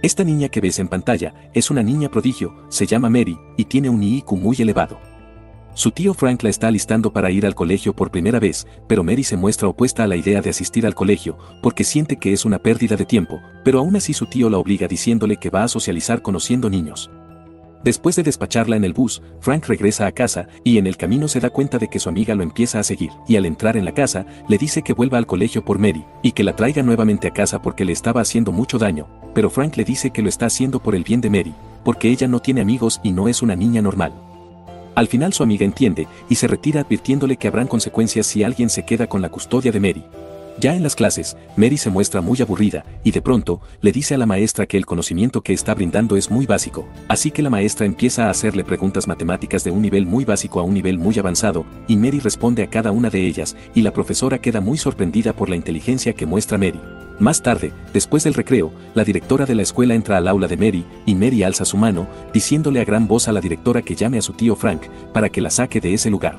Esta niña que ves en pantalla es una niña prodigio, se llama Mary, y tiene un IQ muy elevado. Su tío Frank la está alistando para ir al colegio por primera vez, pero Mary se muestra opuesta a la idea de asistir al colegio, porque siente que es una pérdida de tiempo, pero aún así su tío la obliga diciéndole que va a socializar conociendo niños. Después de despacharla en el bus, Frank regresa a casa, y en el camino se da cuenta de que su amiga lo empieza a seguir, y al entrar en la casa, le dice que vuelva al colegio por Mary, y que la traiga nuevamente a casa porque le estaba haciendo mucho daño, pero Frank le dice que lo está haciendo por el bien de Mary, porque ella no tiene amigos y no es una niña normal. Al final su amiga entiende, y se retira advirtiéndole que habrán consecuencias si alguien se queda con la custodia de Mary. Ya en las clases, Mary se muestra muy aburrida, y de pronto, le dice a la maestra que el conocimiento que está brindando es muy básico, así que la maestra empieza a hacerle preguntas matemáticas de un nivel muy básico a un nivel muy avanzado, y Mary responde a cada una de ellas, y la profesora queda muy sorprendida por la inteligencia que muestra Mary. Más tarde, después del recreo, la directora de la escuela entra al aula de Mary, y Mary alza su mano, diciéndole a gran voz a la directora que llame a su tío Frank, para que la saque de ese lugar.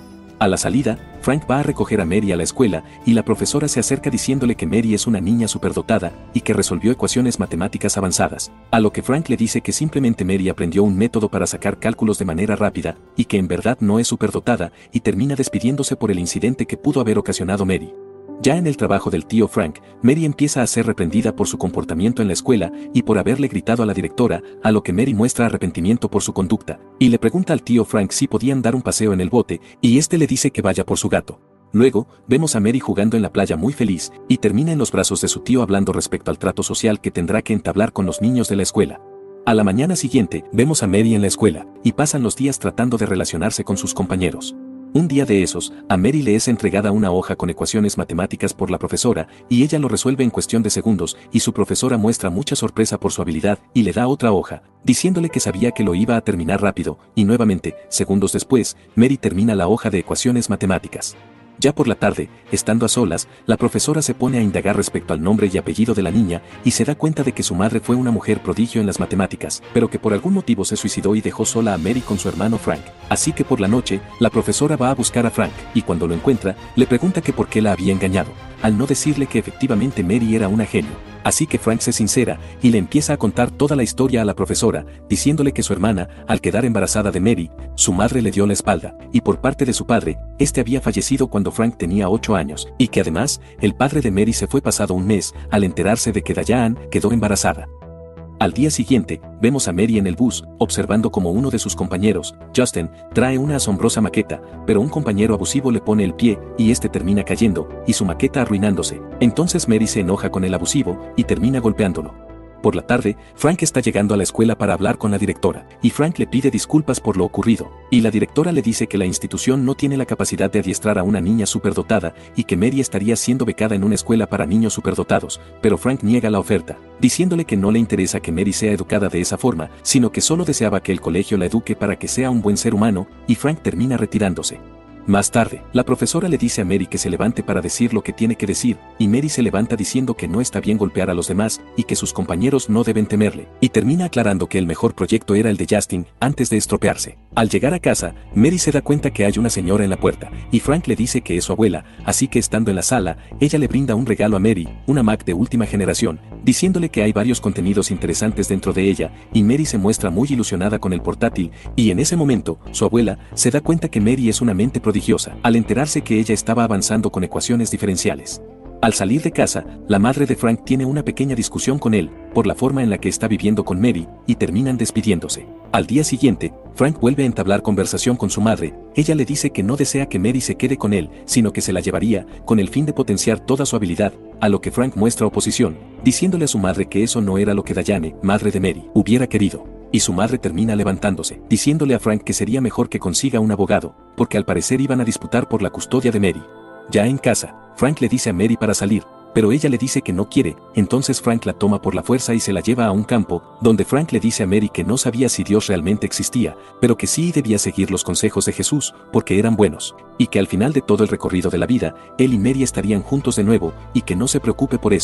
A la salida, Frank va a recoger a Mary a la escuela, y la profesora se acerca diciéndole que Mary es una niña superdotada, y que resolvió ecuaciones matemáticas avanzadas, a lo que Frank le dice que simplemente Mary aprendió un método para sacar cálculos de manera rápida, y que en verdad no es superdotada, y termina despidiéndose por el incidente que pudo haber ocasionado Mary. Ya en el trabajo del tío Frank, Mary empieza a ser reprendida por su comportamiento en la escuela y por haberle gritado a la directora, a lo que Mary muestra arrepentimiento por su conducta, y le pregunta al tío Frank si podían dar un paseo en el bote, y este le dice que vaya por su gato. Luego, vemos a Mary jugando en la playa muy feliz, y termina en los brazos de su tío hablando respecto al trato social que tendrá que entablar con los niños de la escuela. A la mañana siguiente, vemos a Mary en la escuela, y pasan los días tratando de relacionarse con sus compañeros. Un día de esos, a Mary le es entregada una hoja con ecuaciones matemáticas por la profesora, y ella lo resuelve en cuestión de segundos, y su profesora muestra mucha sorpresa por su habilidad, y le da otra hoja, diciéndole que sabía que lo iba a terminar rápido, y nuevamente, segundos después, Mary termina la hoja de ecuaciones matemáticas. Ya por la tarde, estando a solas, la profesora se pone a indagar respecto al nombre y apellido de la niña, y se da cuenta de que su madre fue una mujer prodigio en las matemáticas, pero que por algún motivo se suicidó y dejó sola a Mary con su hermano Frank. Así que por la noche, la profesora va a buscar a Frank, y cuando lo encuentra, le pregunta que por qué la había engañado, al no decirle que efectivamente Mary era una genio. Así que Frank se sincera, y le empieza a contar toda la historia a la profesora, diciéndole que su hermana, al quedar embarazada de Mary, su madre le dio la espalda, y por parte de su padre, este había fallecido cuando Frank tenía 8 años, y que además, el padre de Mary se fue pasado un mes, al enterarse de que Diane quedó embarazada. Al día siguiente, vemos a Mary en el bus, observando como uno de sus compañeros, Justin, trae una asombrosa maqueta, pero un compañero abusivo le pone el pie, y este termina cayendo, y su maqueta arruinándose. Entonces Mary se enoja con el abusivo, y termina golpeándolo. Por la tarde, Frank está llegando a la escuela para hablar con la directora, y Frank le pide disculpas por lo ocurrido, y la directora le dice que la institución no tiene la capacidad de adiestrar a una niña superdotada, y que Mary estaría siendo becada en una escuela para niños superdotados, pero Frank niega la oferta, diciéndole que no le interesa que Mary sea educada de esa forma, sino que solo deseaba que el colegio la eduque para que sea un buen ser humano, y Frank termina retirándose. Más tarde, la profesora le dice a Mary que se levante para decir lo que tiene que decir, y Mary se levanta diciendo que no está bien golpear a los demás, y que sus compañeros no deben temerle, y termina aclarando que el mejor proyecto era el de Justin, antes de estropearse. Al llegar a casa, Mary se da cuenta que hay una señora en la puerta, y Frank le dice que es su abuela, así que estando en la sala, ella le brinda un regalo a Mary, una Mac de última generación, diciéndole que hay varios contenidos interesantes dentro de ella, y Mary se muestra muy ilusionada con el portátil, y en ese momento, su abuela, se da cuenta que Mary es una mente prodigiosa, al enterarse que ella estaba avanzando con ecuaciones diferenciales. Al salir de casa, la madre de Frank tiene una pequeña discusión con él, por la forma en la que está viviendo con Mary, y terminan despidiéndose. Al día siguiente, Frank vuelve a entablar conversación con su madre. Ella le dice que no desea que Mary se quede con él, sino que se la llevaría, con el fin de potenciar toda su habilidad, a lo que Frank muestra oposición, diciéndole a su madre que eso no era lo que Diane, madre de Mary, hubiera querido. Y su madre termina levantándose, diciéndole a Frank que sería mejor que consiga un abogado, porque al parecer iban a disputar por la custodia de Mary. Ya en casa, Frank le dice a Mary para salir, pero ella le dice que no quiere, entonces Frank la toma por la fuerza y se la lleva a un campo, donde Frank le dice a Mary que no sabía si Dios realmente existía, pero que sí debía seguir los consejos de Jesús, porque eran buenos, y que al final de todo el recorrido de la vida, él y Mary estarían juntos de nuevo, y que no se preocupe por eso.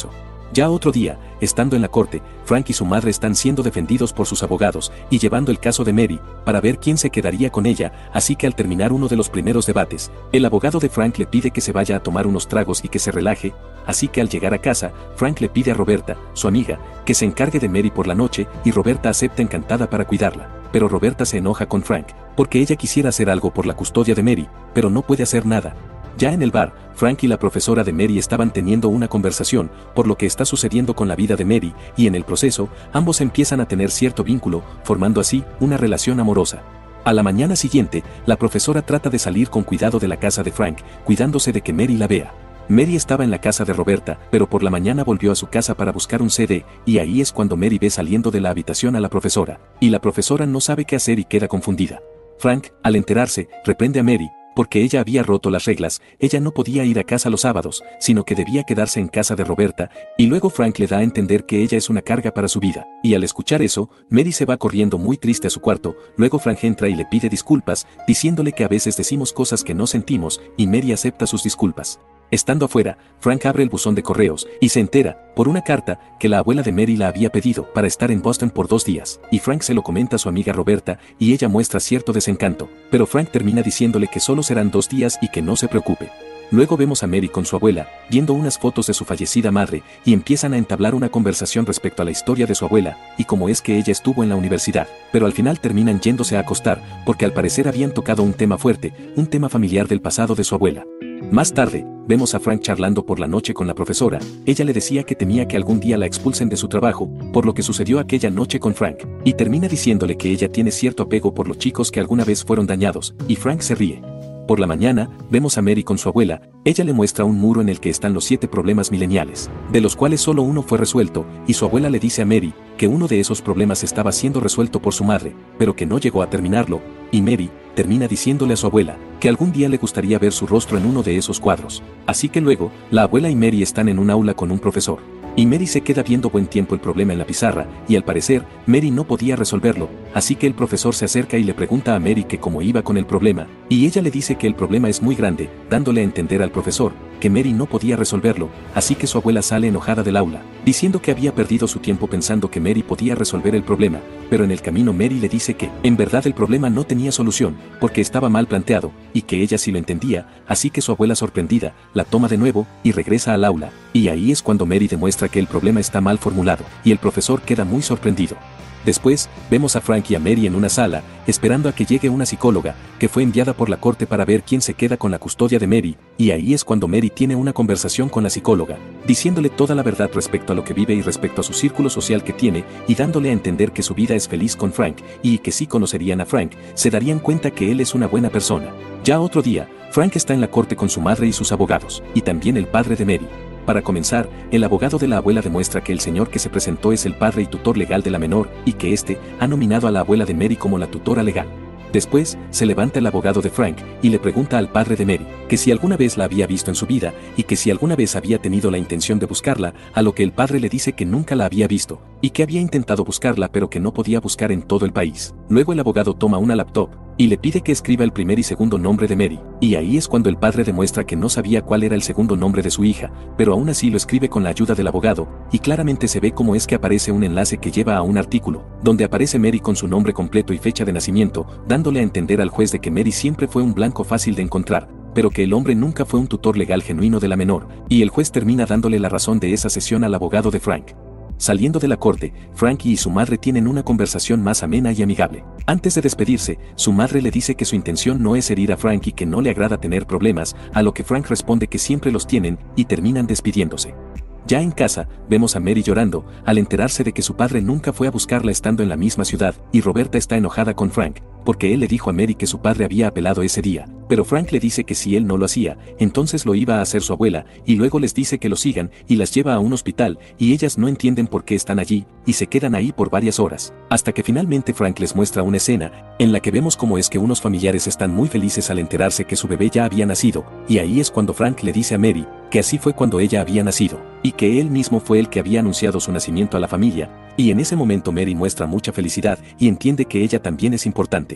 Ya otro día, estando en la corte, Frank y su madre están siendo defendidos por sus abogados y llevando el caso de Mary para ver quién se quedaría con ella, así que al terminar uno de los primeros debates, el abogado de Frank le pide que se vaya a tomar unos tragos y que se relaje, así que al llegar a casa, Frank le pide a Roberta, su amiga, que se encargue de Mary por la noche y Roberta acepta encantada para cuidarla. Pero Roberta se enoja con Frank, porque ella quisiera hacer algo por la custodia de Mary, pero no puede hacer nada. Ya en el bar, Frank y la profesora de Mary estaban teniendo una conversación por lo que está sucediendo con la vida de Mary, y en el proceso, ambos empiezan a tener cierto vínculo, formando así una relación amorosa. A la mañana siguiente, la profesora trata de salir con cuidado de la casa de Frank, cuidándose de que Mary la vea. Mary estaba en la casa de Roberta, pero por la mañana volvió a su casa para buscar un CD, y ahí es cuando Mary ve saliendo de la habitación a la profesora, y la profesora no sabe qué hacer y queda confundida. Frank, al enterarse, reprende a Mary, porque ella había roto las reglas, ella no podía ir a casa los sábados, sino que debía quedarse en casa de Roberta, y luego Frank le da a entender que ella es una carga para su vida, y al escuchar eso, Mary se va corriendo muy triste a su cuarto, luego Frank entra y le pide disculpas, diciéndole que a veces decimos cosas que no sentimos, y Mary acepta sus disculpas. Estando afuera, Frank abre el buzón de correos y se entera, por una carta, que la abuela de Mary la había pedido para estar en Boston por 2 días, y Frank se lo comenta a su amiga Roberta, y ella muestra cierto desencanto, pero Frank termina diciéndole que solo serán 2 días y que no se preocupe. Luego vemos a Mary con su abuela, viendo unas fotos de su fallecida madre, y empiezan a entablar una conversación respecto a la historia de su abuela, y cómo es que ella estuvo en la universidad, pero al final terminan yéndose a acostar, porque al parecer habían tocado un tema fuerte, un tema familiar del pasado de su abuela. Más tarde, vemos a Frank charlando por la noche con la profesora, ella le decía que temía que algún día la expulsen de su trabajo, por lo que sucedió aquella noche con Frank, y termina diciéndole que ella tiene cierto apego por los chicos que alguna vez fueron dañados, y Frank se ríe. Por la mañana, vemos a Mary con su abuela, ella le muestra un muro en el que están los 7 problemas mileniales, de los cuales solo uno fue resuelto, y su abuela le dice a Mary, que uno de esos problemas estaba siendo resuelto por su madre, pero que no llegó a terminarlo, y Mary termina diciéndole a su abuela, que algún día le gustaría ver su rostro en uno de esos cuadros. Así que luego, la abuela y Mary están en un aula con un profesor. Y Mary se queda viendo buen tiempo el problema en la pizarra, y al parecer, Mary no podía resolverlo, así que el profesor se acerca y le pregunta a Mary que cómo iba con el problema, y ella le dice que el problema es muy grande, dándole a entender al profesor, que Mary no podía resolverlo, así que su abuela sale enojada del aula, diciendo que había perdido su tiempo pensando que Mary podía resolver el problema, pero en el camino Mary le dice que, en verdad el problema no tenía solución, porque estaba mal planteado, y que ella sí lo entendía, así que su abuela sorprendida, la toma de nuevo, y regresa al aula, y ahí es cuando Mary demuestra que el problema está mal formulado, y el profesor queda muy sorprendido. Después, vemos a Frank y a Mary en una sala, esperando a que llegue una psicóloga, que fue enviada por la corte para ver quién se queda con la custodia de Mary, y ahí es cuando Mary tiene una conversación con la psicóloga, diciéndole toda la verdad respecto a lo que vive y respecto a su círculo social que tiene, y dándole a entender que su vida es feliz con Frank, y que si conocerían a Frank, se darían cuenta que él es una buena persona. Ya otro día, Frank está en la corte con su madre y sus abogados, y también el padre de Mary. Para comenzar, el abogado de la abuela demuestra que el señor que se presentó es el padre y tutor legal de la menor, y que éste ha nominado a la abuela de Mary como la tutora legal. Después, se levanta el abogado de Frank y le pregunta al padre de Mary que si alguna vez la había visto en su vida y que si alguna vez había tenido la intención de buscarla, a lo que el padre le dice que nunca la había visto y que había intentado buscarla pero que no podía buscar en todo el país. Luego el abogado toma una laptop y le pide que escriba el primer y segundo nombre de Mary, y ahí es cuando el padre demuestra que no sabía cuál era el segundo nombre de su hija, pero aún así lo escribe con la ayuda del abogado, y claramente se ve cómo es que aparece un enlace que lleva a un artículo, donde aparece Mary con su nombre completo y fecha de nacimiento, dándole a entender al juez de que Mary siempre fue un blanco fácil de encontrar, pero que el hombre nunca fue un tutor legal genuino de la menor, y el juez termina dándole la razón de esa sesión al abogado de Frank. Saliendo de la corte, Frankie y su madre tienen una conversación más amena y amigable. Antes de despedirse, su madre le dice que su intención no es herir a Frank y que no le agrada tener problemas, a lo que Frank responde que siempre los tienen, y terminan despidiéndose. Ya en casa, vemos a Mary llorando, al enterarse de que su padre nunca fue a buscarla estando en la misma ciudad, y Roberta está enojada con Frank, porque él le dijo a Mary que su padre había apelado ese día, pero Frank le dice que si él no lo hacía, entonces lo iba a hacer su abuela, y luego les dice que lo sigan, y las lleva a un hospital, y ellas no entienden por qué están allí, y se quedan ahí por varias horas, hasta que finalmente Frank les muestra una escena, en la que vemos cómo es que unos familiares están muy felices al enterarse que su bebé ya había nacido, y ahí es cuando Frank le dice a Mary, que así fue cuando ella había nacido, y que él mismo fue el que había anunciado su nacimiento a la familia, y en ese momento Mary muestra mucha felicidad y entiende que ella también es importante.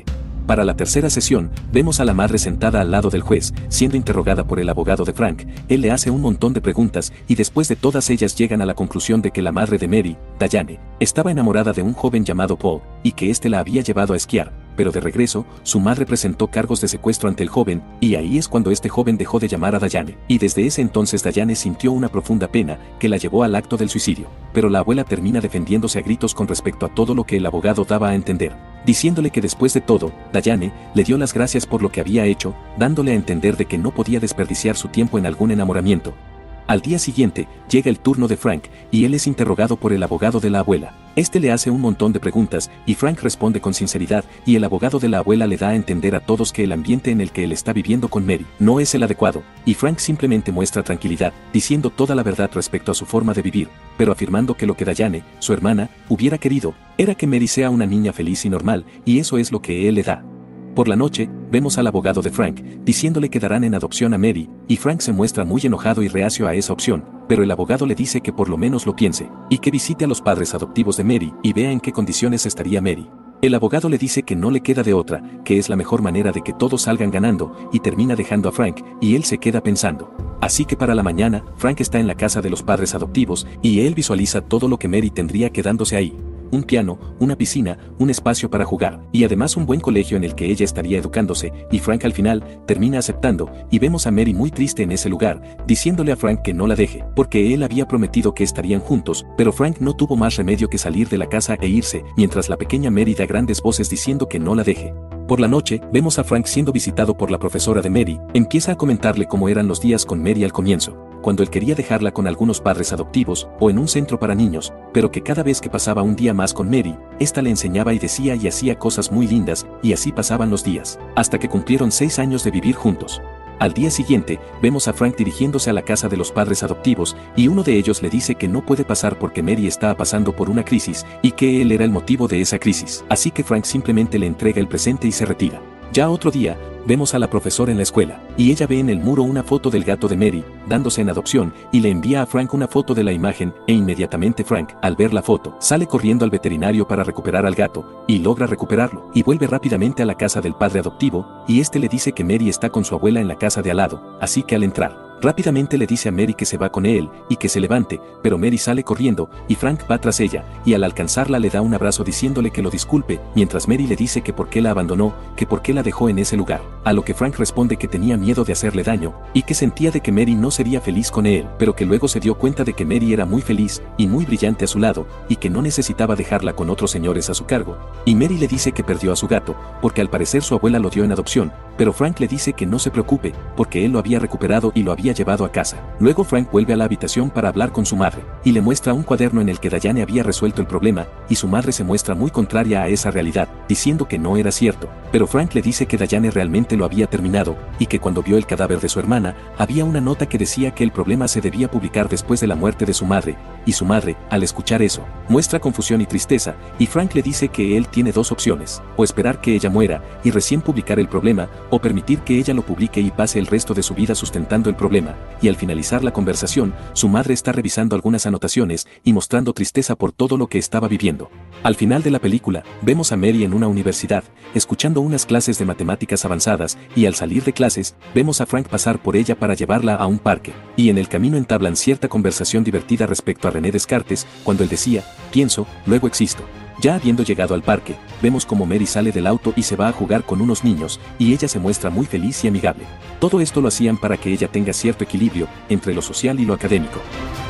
Para la tercera sesión, vemos a la madre sentada al lado del juez, siendo interrogada por el abogado de Frank. Él le hace un montón de preguntas y después de todas ellas llegan a la conclusión de que la madre de Mary, Diane, estaba enamorada de un joven llamado Paul y que éste la había llevado a esquiar, pero de regreso, su madre presentó cargos de secuestro ante el joven y ahí es cuando este joven dejó de llamar a Diane. Y desde ese entonces Diane sintió una profunda pena que la llevó al acto del suicidio. Pero la abuela termina defendiéndose a gritos con respecto a todo lo que el abogado daba a entender, diciéndole que después de todo, Diane le dio las gracias por lo que había hecho, dándole a entender de que no podía desperdiciar su tiempo en algún enamoramiento. Al día siguiente, llega el turno de Frank, y él es interrogado por el abogado de la abuela. Este le hace un montón de preguntas, y Frank responde con sinceridad, y el abogado de la abuela le da a entender a todos que el ambiente en el que él está viviendo con Mary no es el adecuado, y Frank simplemente muestra tranquilidad, diciendo toda la verdad respecto a su forma de vivir, pero afirmando que lo que Diane, su hermana, hubiera querido, era que Mary sea una niña feliz y normal, y eso es lo que él le da. Por la noche, vemos al abogado de Frank, diciéndole que darán en adopción a Mary, y Frank se muestra muy enojado y reacio a esa opción, pero el abogado le dice que por lo menos lo piense, y que visite a los padres adoptivos de Mary y vea en qué condiciones estaría Mary. El abogado le dice que no le queda de otra, que es la mejor manera de que todos salgan ganando, y termina dejando a Frank, y él se queda pensando. Así que para la mañana, Frank está en la casa de los padres adoptivos, y él visualiza todo lo que Mary tendría quedándose ahí. Un piano, una piscina, un espacio para jugar, y además un buen colegio en el que ella estaría educándose, y Frank al final termina aceptando, y vemos a Mary muy triste en ese lugar, diciéndole a Frank que no la deje, porque él había prometido que estarían juntos, pero Frank no tuvo más remedio que salir de la casa e irse, mientras la pequeña Mary da grandes voces diciendo que no la deje. Por la noche, vemos a Frank siendo visitado por la profesora de Mary, empieza a comentarle cómo eran los días con Mary al comienzo, cuando él quería dejarla con algunos padres adoptivos o en un centro para niños, pero que cada vez que pasaba un día más con Mary, esta le enseñaba y decía y hacía cosas muy lindas, y así pasaban los días, hasta que cumplieron 6 años de vivir juntos. Al día siguiente, vemos a Frank dirigiéndose a la casa de los padres adoptivos, y uno de ellos le dice que no puede pasar porque Mary está pasando por una crisis, y que él era el motivo de esa crisis. Así que Frank simplemente le entrega el presente y se retira. Ya otro día, vemos a la profesora en la escuela, y ella ve en el muro una foto del gato de Mary, dándose en adopción, y le envía a Frank una foto de la imagen, e inmediatamente Frank, al ver la foto, sale corriendo al veterinario para recuperar al gato, y logra recuperarlo, y vuelve rápidamente a la casa del padre adoptivo, y este le dice que Mary está con su abuela en la casa de al lado, así que al entrar, rápidamente le dice a Mary que se va con él, y que se levante, pero Mary sale corriendo, y Frank va tras ella, y al alcanzarla le da un abrazo diciéndole que lo disculpe, mientras Mary le dice que por qué la abandonó, que por qué la dejó en ese lugar, a lo que Frank responde que tenía miedo de hacerle daño, y que sentía de que Mary no sería feliz con él, pero que luego se dio cuenta de que Mary era muy feliz, y muy brillante a su lado, y que no necesitaba dejarla con otros señores a su cargo, y Mary le dice que perdió a su gato, porque al parecer su abuela lo dio en adopción, pero Frank le dice que no se preocupe, porque él lo había recuperado y lo había llevado a casa. Luego Frank vuelve a la habitación para hablar con su madre, y le muestra un cuaderno en el que Diane había resuelto el problema, y su madre se muestra muy contraria a esa realidad, diciendo que no era cierto, pero Frank le dice que Diane realmente lo había terminado, y que cuando vio el cadáver de su hermana, había una nota que decía que el problema se debía publicar después de la muerte de su madre, y su madre, al escuchar eso, muestra confusión y tristeza, y Frank le dice que él tiene dos opciones, o esperar que ella muera, y recién publicar el problema, o permitir que ella lo publique y pase el resto de su vida sustentando el problema, y al finalizar la conversación, su madre está revisando algunas anotaciones y mostrando tristeza por todo lo que estaba viviendo. Al final de la película, vemos a Mary en una universidad, escuchando unas clases de matemáticas avanzadas, y al salir de clases, vemos a Frank pasar por ella para llevarla a un parque, y en el camino entablan cierta conversación divertida respecto a René Descartes, cuando él decía, pienso, luego existo. Ya habiendo llegado al parque, vemos como Mary sale del auto y se va a jugar con unos niños, y ella se muestra muy feliz y amigable. Todo esto lo hacían para que ella tenga cierto equilibrio entre lo social y lo académico.